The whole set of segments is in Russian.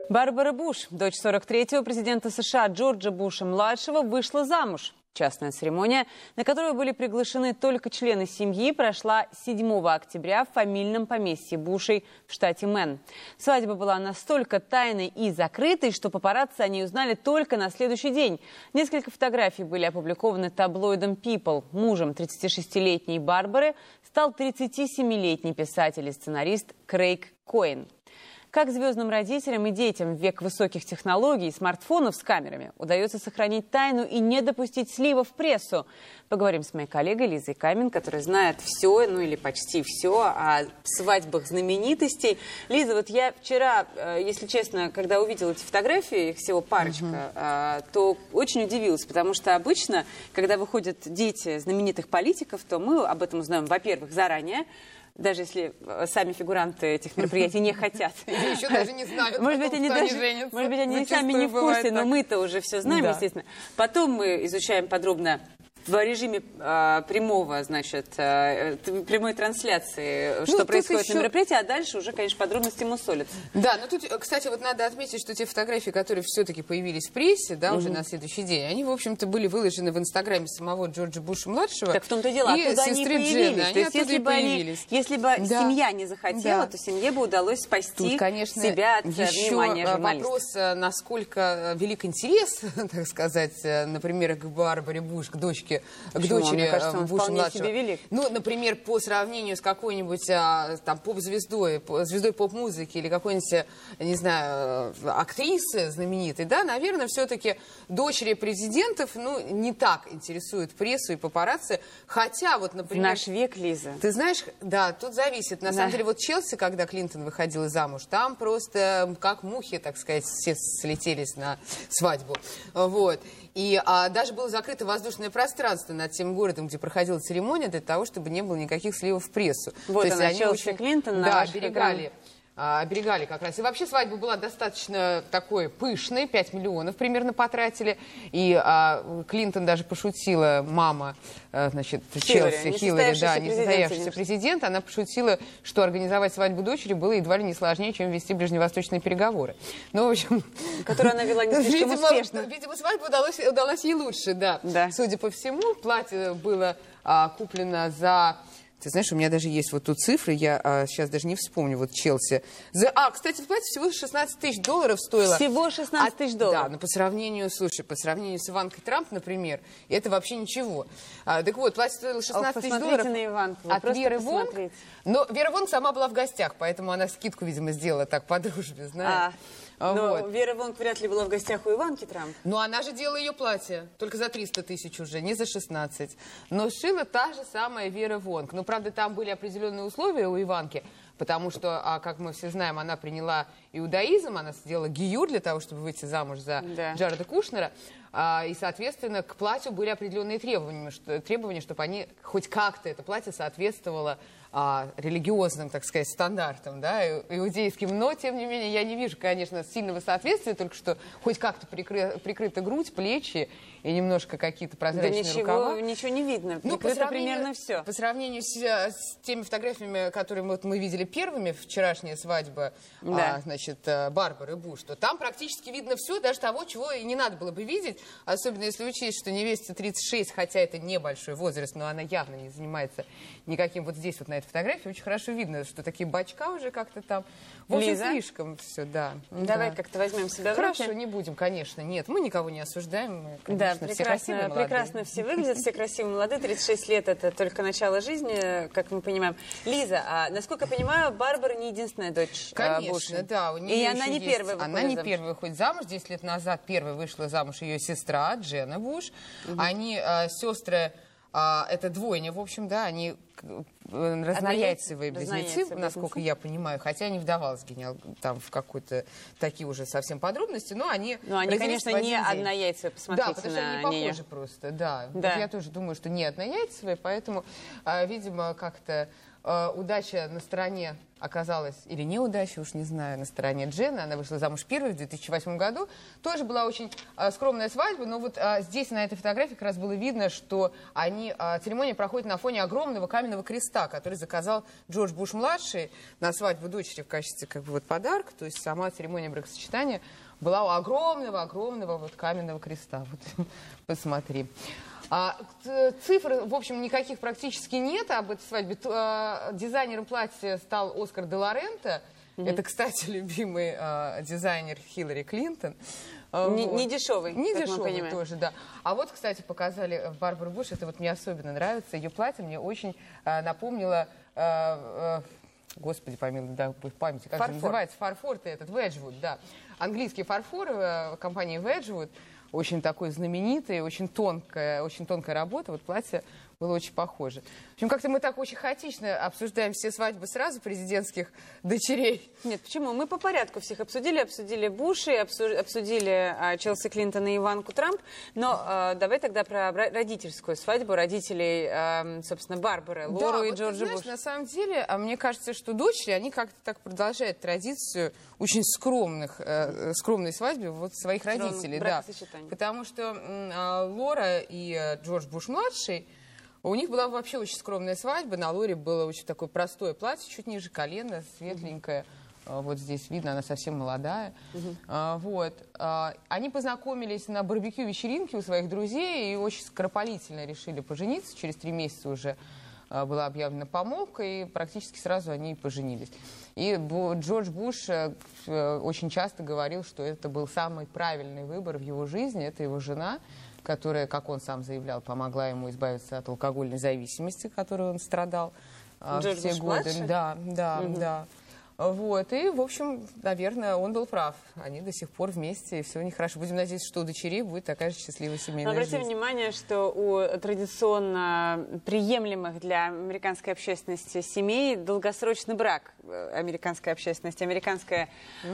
Барбара Буш, дочь 43-го президента США Джорджа Буша-младшего, вышла замуж. Частная церемония, на которую были приглашены только члены семьи, прошла 7 октября в фамильном поместье Бушей в штате Мэн. Свадьба была настолько тайной и закрытой, что папарацци о ней узнали только на следующий день. Несколько фотографий были опубликованы таблоидом People. Мужем 36-летней Барбары стал 37-летний писатель и сценарист Крейг Коэн. Как звездным родителям и детям в век высоких технологий и смартфонов с камерами удается сохранить тайну и не допустить слива в прессу? Поговорим с моей коллегой Лизой Камин, которая знает все, ну или почти все о свадьбах знаменитостей. Лиза, вот я вчера, если честно, когда увидела эти фотографии, их всего парочка, то очень удивилась, потому что обычно, когда выходят дети знаменитых политиков, то мы об этом узнаем, во-первых, заранее, даже если сами фигуранты этих мероприятий не хотят. Еще даже не знают, может быть, они сами не в курсе, но мы-то уже все знаем, естественно. Потом мы изучаем подробно в режиме прямого, значит, прямой трансляции, что происходит на мероприятии, а дальше уже, конечно, подробности мусолят. Да, но тут, кстати, вот надо отметить, что те фотографии, которые все-таки появились в прессе, да, уже на следующий день, они, в общем-то, были выложены в инстаграме самого Джорджа Буша-младшего. Так в том-то и дело, и оттуда они появились. То есть, если бы семья не захотела, то семье бы удалось спасти тут, конечно, себя от внимания журналистов. Вопрос, насколько велик интерес, так сказать, например, к Барбаре Буш, к дочке, к дочери Буша-младшего. Ну, например, по сравнению с какой-нибудь там поп-звездой, звездой поп-музыки или какой-нибудь, не знаю, актрисы знаменитой, да, наверное, все-таки дочери президентов, ну, не так интересуют прессу и папарацци, хотя вот, например... В наш век, Лиза. Ты знаешь, да, тут зависит. На самом деле, вот Челси, когда Клинтон выходила замуж, там просто как мухи, так сказать, все слетелись на свадьбу. Вот. И даже было закрыто воздушное пространство над тем городом, где проходила церемония, для того, чтобы не было никаких сливов в прессу. Вот то есть они Челси очень, Клинтон да, оберегали как раз. И вообще свадьба была достаточно такой пышной, 5 миллионов примерно потратили. И Клинтон даже пошутила, мама, значит, Челси, Хиллари, да, несостоявшийся президент, она пошутила, что организовать свадьбу дочери было едва ли не сложнее, чем вести ближневосточные переговоры. Ну, в общем... Которую она вела не слишком успешно. Видимо, свадьба удалась ей лучше, да. Судя по всему, платье было куплено за... Ты знаешь, у меня даже есть вот тут цифры, я сейчас даже не вспомню, вот Челси. Кстати, платье всего $16 тысяч стоило. Всего $16 тысяч? Да, но по сравнению, слушай, по сравнению с Иванкой Трамп, например, это вообще ничего. Так вот, платье стоило $16 тысяч. Посмотрите на Иванку, от Веры Вонг. Но Вера Вонг сама была в гостях, поэтому она скидку, видимо, сделала так по дружбе, знаешь. Но Вера Вонг вряд ли была в гостях у Иванки Трамп. Но она же делала ее платье, только за 300 тысяч уже, не за 16. Но шила та же самая Вера Вонг. Но, правда, там были определенные условия у Иванки, потому что, как мы все знаем, она приняла иудаизм, она сделала гиюр для того, чтобы выйти замуж за Джареда Кушнера. И, соответственно, к платью были определенные требования, чтобы они хоть как-то, это платье соответствовало религиозным, так сказать, стандартам, да, иудейским. Но, тем не менее, я не вижу, конечно, сильного соответствия, только что хоть как-то прикрыта грудь, плечи и немножко какие-то прозрачные рукава. Ничего не видно. Ну, примерно все. По сравнению с теми фотографиями, которые мы видели первыми, вчерашняя свадьба, значит, Барбары Буш, то там практически видно все, даже того, чего и не надо было бы видеть, особенно если учесть, что невесте 36, хотя это небольшой возраст, но она явно не занимается никаким, вот здесь вот на этой фотографии очень хорошо видно, что такие бачка уже как-то там. В общем, слишком все, да. Давай как-то возьмем себя в руки. Хорошо, не будем, конечно, нет. Мы никого не осуждаем. Мы, конечно, да, все красивые, прекрасно все выглядят, все красивые, молодые. 36 лет – это только начало жизни, как мы понимаем. Лиза, насколько я понимаю, Барбара не единственная дочь Конечно, да. У нее и она не первая выходит замуж. Она не первая выходит замуж. 10 лет назад первой вышла замуж ее сестра Дженна Буш. Они сестры... это двойня, в общем, да, они разнояйцевые близнецы, насколько я понимаю, хотя не вдавалась там в какую-то такие уже совсем подробности, но они... Но они, конечно, не однояйцевые, посмотрите на да, потому что они не похожи просто, да. Вот я тоже думаю, что не однояйцевые, поэтому, видимо, как-то удача на стороне оказалась, или неудача, уж не знаю, на стороне Дженны. Она вышла замуж первой в 2008 году. Тоже была очень скромная свадьба, но вот здесь на этой фотографии как раз было видно, что церемония проходит на фоне огромного каменного креста, который заказал Джордж Буш-младший на свадьбу дочери в качестве как бы вот подарка. То есть сама церемония бракосочетания была у огромного вот каменного креста. Вот, посмотри. Цифр, в общем, никаких практически нет об этой свадьбе. Дизайнером платья стал Оскар де ла Рента. Это, кстати, любимый дизайнер Хиллари Клинтон. Не дешевый, не дешевый тоже, да. А вот, кстати, показали Барбару Буш. Это вот мне особенно нравится. Ее платье мне очень напомнило... Господи, помилуй, да, в памяти, как же называется? Фарфор этот, Wedgwood, да. Английский фарфор компании Wedgwood. Очень такой знаменитый, очень тонкая работа. Вот платье было очень похоже. В общем, как-то мы так очень хаотично обсуждаем все свадьбы сразу президентских дочерей. Нет, почему? Мы по порядку всех обсудили. Обсудили Буши, обсудили Челси Клинтон и Иванку Трамп. Но давай тогда про родительскую свадьбу родителей, собственно, Барбары, Лору и Джорджа Буша. На самом деле, мне кажется, что дочери, они как-то так продолжают традицию очень скромной свадьбы вот своих родителей. Да. Потому что Лора и Джордж Буш-младший, у них была вообще очень скромная свадьба. На Лоре было очень такое простое платье, чуть ниже колена, светленькое. Вот здесь видно, она совсем молодая. Вот. Они познакомились на барбекю-вечеринке у своих друзей и очень скоропалительно решили пожениться. Через 3 месяца уже была объявлена помолвка, и практически сразу они поженились. И Джордж Буш очень часто говорил, что это был самый правильный выбор в его жизни. Это его жена, которая, как он сам заявлял, помогла ему избавиться от алкогольной зависимости, которой он страдал Джордж все Буш годы. младший? Да. Вот, и, в общем, наверное, он был прав. Они до сих пор вместе, и все у них хорошо. Будем надеяться, что у дочерей будет такая же счастливая семейная жизнь. Обратите внимание, что у традиционно приемлемых для американской общественности семей долгосрочный брак американской общественности. Американское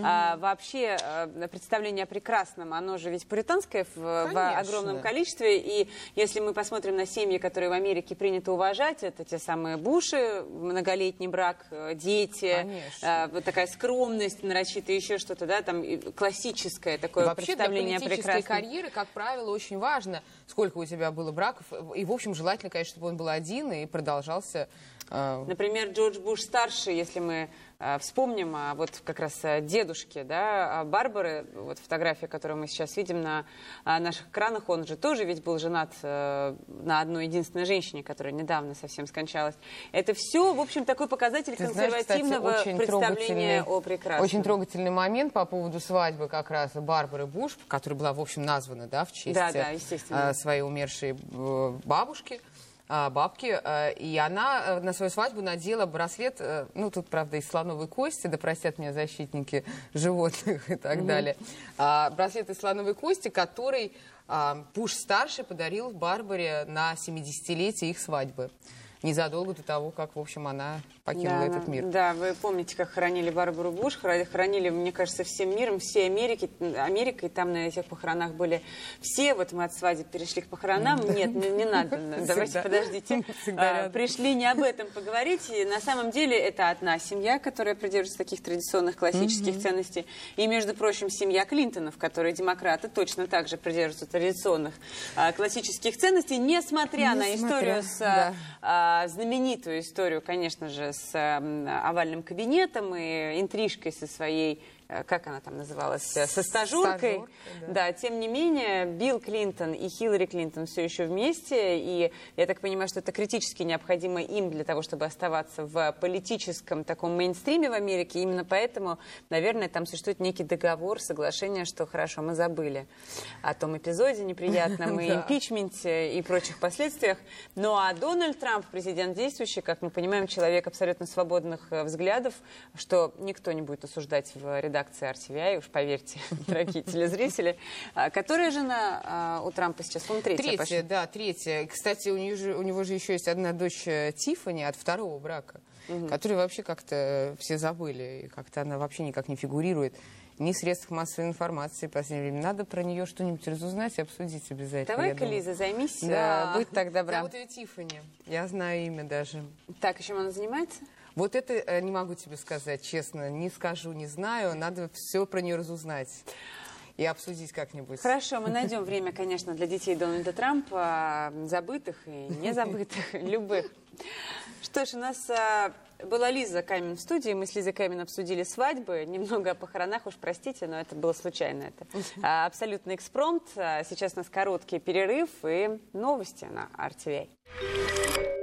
вообще представление о прекрасном, оно же ведь пуританское в огромном количестве. И если мы посмотрим на семьи, которые в Америке принято уважать, это те самые Буши, многолетний брак, дети, вот такая скромность нарочитая, еще что-то, да, там классическое такое вообще представление о прекрасном. Вообще для политической карьеры, как правило, очень важно, сколько у тебя было браков. И, в общем, желательно, конечно, чтобы он был один и продолжался. Например, Джордж Буш-старший, если мы вспомним о вот как раз дедушке, да, Барбары, вот фотография, которую мы сейчас видим на наших экранах, он же тоже ведь был женат на одной единственной женщине, которая недавно совсем скончалась. Это все, в общем, такой показатель консервативного представления о прекрасном. Очень трогательный момент по поводу свадьбы как раз Барбары Буш, которая была, в общем, названа, да, в честь своей умершей бабушки. Бабки, и она на свою свадьбу надела браслет, ну, тут, правда, из слоновой кости, да простят меня защитники животных и так далее, браслет из слоновой кости, который Буш-старший подарил Барбаре на 70-летие их свадьбы, незадолго до того, как, в общем, она покинула этот мир. Да, вы помните, как хоронили Барбару Буш, хоронили, мне кажется, всем миром, всей Америкой, там на этих похоронах были все, вот мы от свадеб перешли к похоронам, нет, не надо, давайте подождите, пришли не об этом поговорить, и на самом деле это одна семья, которая придерживается таких традиционных классических ценностей, и, между прочим, семья Клинтонов, которые демократы точно так же придерживаются традиционных классических ценностей, несмотря на историю с знаменитую историю, конечно же, с овальным кабинетом и интрижкой со своей, как она там называлась, со стажеркой. Да, тем не менее, Билл Клинтон и Хиллари Клинтон все еще вместе, и я так понимаю, что это критически необходимо им для того, чтобы оставаться в политическом таком мейнстриме в Америке. Именно поэтому, наверное, там существует некий договор, соглашение, что хорошо, мы забыли о том эпизоде неприятном, и импичменте, и прочих последствиях. Ну а Дональд Трамп, президент действующий, как мы понимаем, человек абсолютно свободных взглядов, что никто не будет осуждать в редакции RTVI, уж поверьте, дорогие телезрители. Которая жена у Трампа сейчас? По-моему, третья. Да, третья. Кстати, у него же еще есть одна дочь Тиффани от второго брака, которую вообще как-то все забыли. И как-то она вообще никак не фигурирует ни в средствах массовой информации в последнее время. Надо про нее что-нибудь разузнать и обсудить обязательно. Давай-ка, Лиза, займись. Да, будь так добра. Зовут ее Тиффани. Я знаю имя даже. Так, и чем она занимается? Вот это не могу тебе сказать, честно. Не скажу, не знаю. Надо все про нее разузнать и обсудить как-нибудь. Хорошо, мы найдем время, конечно, для детей Дональда Трампа, забытых и незабытых, любых. Что ж, у нас была Лиза Камин в студии, мы с Лизой Камин обсудили свадьбы, немного о похоронах, уж простите, но это было случайно. Это абсолютный экспромт. Сейчас у нас короткий перерыв и новости на RTV.